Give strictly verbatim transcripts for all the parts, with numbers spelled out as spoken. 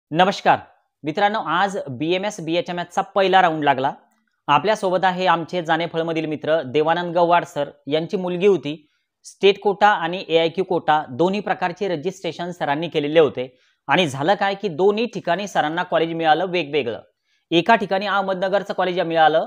नमस्कार मित्रांनो, आज B M S B H M एसचा पहिला राऊंड लागला. आपल्यासोबत आहे आमचे जानेफळमधील मित्र देवानंद गव्हाड सर. यांची मुलगी होती. स्टेट कोटा आणि ए आय क्यू कोटा दोन्ही प्रकारचे रजिस्ट्रेशन सरांनी केलेले होते आणि झालं काय की दोन्ही ठिकाणी सरांना कॉलेज मिळालं वेगवेगळं. एका ठिकाणी अहमदनगरचं कॉलेज मिळालं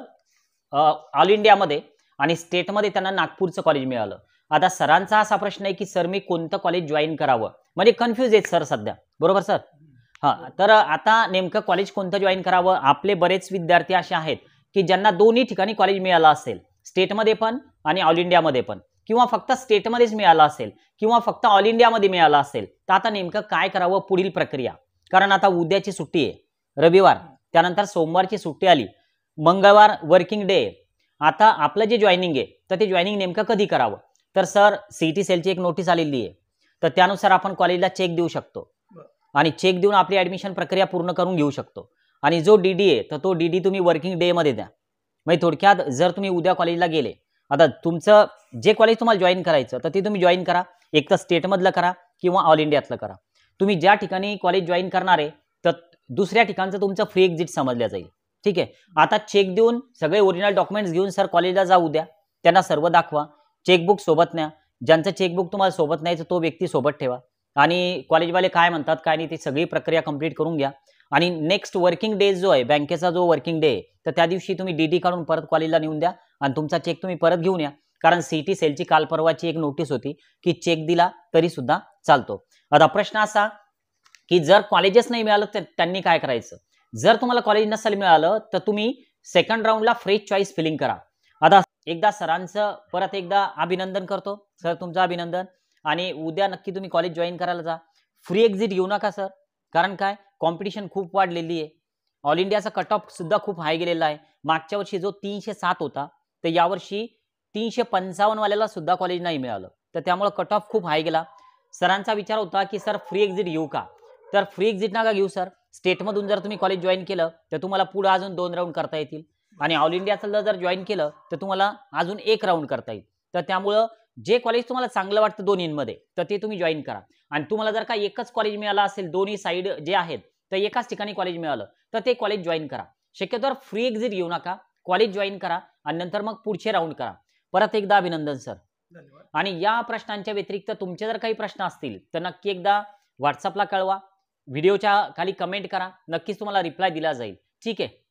ऑल इंडियामध्ये आणि स्टेटमध्ये त्यांना नागपूरचं कॉलेज मिळालं. आता सरांचा असा प्रश्न आहे की सर मी कोणतं कॉलेज जॉईन करावं, म्हणजे कन्फ्यूज आहेत सर सध्या. बरोबर सर? हां, तर आता नेमकं कॉलेज कोणतं जॉईन करावं. आपले बरेच विद्यार्थी असे आहेत की ज्यांना दोन्ही ठिकाणी कॉलेज मिळालं असेल, स्टेटमध्ये पण आणि ऑल इंडियामध्ये पण, किंवा फक्त स्टेटमध्येच मिळालं असेल किंवा फक्त ऑल इंडियामध्ये मिळालं असेल. तर आता नेमकं काय करावं, पुढील प्रक्रिया. कारण आता उद्याची सुट्टी आहे, रविवार, त्यानंतर सोमवारची सुट्टी आली, मंगळवार वर्किंग डे. आता आपलं जे जॉईनिंग आहे तर ते जॉईनिंग नेमकं कधी करावं. तर सर सीईटी सेलची एक नोटीस आलेली आहे, तर त्यानुसार आपण कॉलेजला चेक देऊ शकतो आणि चेक देऊन आपली ऍडमिशन प्रक्रिया पूर्ण करून घेऊ शकतो. आणि जो डीडी आहे तर तो डीडी तुम्ही वर्किंग डे मध्ये द्या. म्हणजे थोडक्यात जर तुम्ही उद्या कॉलेजला गेले, आता तुमचं जे कॉलेज तुम्हाला जॉईन करायचं तर ते तुम्ही जॉईन करा. एक तर स्टेटमधलं करा किंवा ऑल इंडियातलं करा. तुम्ही ज्या ठिकाणी कॉलेज जॉईन करणार आहे तर दुसऱ्या ठिकाणचं तुमचं फ्री एक्झिट समजलं जाईल. ठीक आहे. आता चेक देऊन सगळे ओरिजिनल डॉक्युमेंट्स घेऊन सर कॉलेजला जाऊ द्या. त्यांना सर्व दाखवा. चेकबुक सोबत न्या. ज्यांचं चेकबुक तुम्हाला सोबत न्यायचं तो व्यक्ती सोबत ठेवा. आणि कॉलेजवाले काय म्हणतात काय नाही ती सगळी प्रक्रिया कंप्लीट करून घ्या. आणि नेक्स्ट वर्किंग डे जो आहे, बँकेचा जो वर्किंग डे, तर त्या दिवशी तुम्ही डीडी काढून परत कॉलेजला नेऊन द्या आणि तुमचा चेक तुम्ही परत घेऊन या. कारण सीईटी सेलची काल परवाची एक नोटीस होती की चेक दिला तरी सुद्धा चालतो. आता प्रश्न असा की जर कॉलेजच नाही मिळालं तर त्यांनी काय करायचं. जर तुम्हाला कॉलेज नसेल मिळालं तर तुम्ही सेकंड राऊंडला फ्रेश चॉईस फिलिंग करा. आता एकदा सरांचं परत एकदा अभिनंदन करतो. सर तुमचं अभिनंदन. आणि उद्या नक्की तुम्ही कॉलेज जॉईन करायला जा. फ्री एक्झिट घेऊ नका सर, कारण काय कॉम्पिटिशन खूप वाढलेली आहे. ऑल इंडियाचा कट ऑफ सुद्धा खूप हाय गेलेला आहे. मागच्या वर्षी जो तीनशे सात होता तर यावर्षी तीनशे पंचावन्न वाल्याला सुद्धा कॉलेज नाही मिळालं. तर त्यामुळे कट ऑफ खूप हाय गेला. सरांचा विचार होता की सर फ्री एक्झिट घेऊ का. तर फ्री एक्झिट नका घेऊ सर. स्टेटमधून जर तुम्ही कॉलेज जॉईन केलं तर तुम्हाला पुढे अजून दोन राऊंड करता येतील आणि ऑल इंडियाचं जर जॉईन केलं तर तुम्हाला अजून एक राऊंड करता येईल. तर त्यामुळं जे कॉलेज तुम्हाला चांगलं वाटतं दोन्हीमध्ये तर ते तुम्ही जॉईन करा. आणि तुम्हाला जर का एकच कॉलेज मिळालं असेल, दोन्ही साईड जे आहेत तर एकाच ठिकाणी कॉलेज मिळालं तर ते कॉलेज जॉईन करा. शक्यतोवर फ्री एक्झिट घेऊ नका, कॉलेज जॉईन करा आणि नंतर मग पुढचे राऊंड करा. परत एकदा अभिनंदन सर. आणि या प्रश्नांच्या व्यतिरिक्त तुमचे जर काही प्रश्न असतील तर नक्की एकदा व्हॉट्सअपला कळवा, व्हिडिओच्या खाली कमेंट करा, नक्कीच तुम्हाला रिप्लाय दिला जाईल. ठीक आहे.